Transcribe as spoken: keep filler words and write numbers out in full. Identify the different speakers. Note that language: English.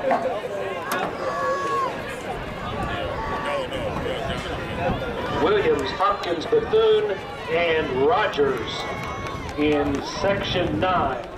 Speaker 1: Williams, Hopkins, Bethune, and Rogers in section nine.